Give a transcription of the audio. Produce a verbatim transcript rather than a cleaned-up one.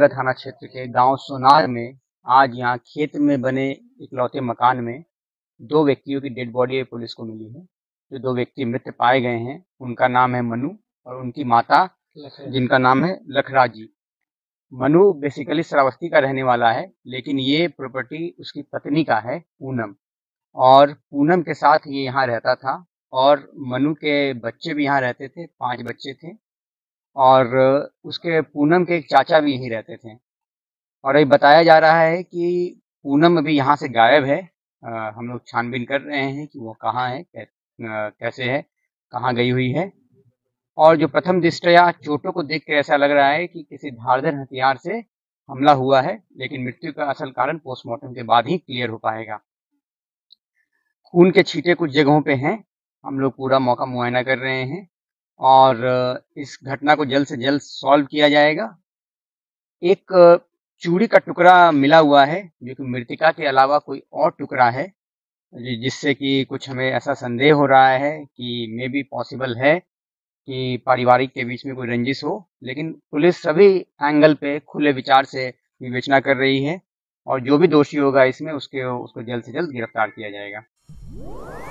नगर थाना क्षेत्र के गांव सोनार में आज यहाँ खेत में बने इकलौते मकान में दो व्यक्तियों की डेड बॉडी पुलिस को मिली है। जो दो व्यक्ति मृत पाए गए हैं उनका नाम है मनु और उनकी माता जिनका नाम है लखराज जी। मनु बेसिकली श्रावस्ती का रहने वाला है, लेकिन ये प्रॉपर्टी उसकी पत्नी का है पूनम, और पूनम के साथ ये यहाँ रहता था और मनु के बच्चे भी यहाँ रहते थे, पांच बच्चे थे और उसके पूनम के एक चाचा भी यहीं रहते थे। और ये बताया जा रहा है कि पूनम अभी यहाँ से गायब है। आ, हम लोग छानबीन कर रहे हैं कि वो कहाँ है, कै, आ, कैसे है, कहाँ गई हुई है। और जो प्रथम दृष्टया चोटों को देख के ऐसा लग रहा है कि किसी धारदार हथियार से हमला हुआ है, लेकिन मृत्यु का असल कारण पोस्टमार्टम के बाद ही क्लियर हो पाएगा। खून के छींटे कुछ जगहों पे हैं। हम लोग पूरा मौका मुआयना कर रहे हैं और इस घटना को जल्द से जल्द सॉल्व किया जाएगा। एक चूड़ी का टुकड़ा मिला हुआ है जो कि मृतिका के अलावा कोई और टुकड़ा है, जिससे कि कुछ हमें ऐसा संदेह हो रहा है कि मे बी पॉसिबल है कि पारिवारिक के बीच में कोई रंजिश हो। लेकिन पुलिस सभी एंगल पे खुले विचार से विवेचना कर रही है और जो भी दोषी होगा इसमें उसके उसको जल्द से जल्द गिरफ्तार किया जाएगा।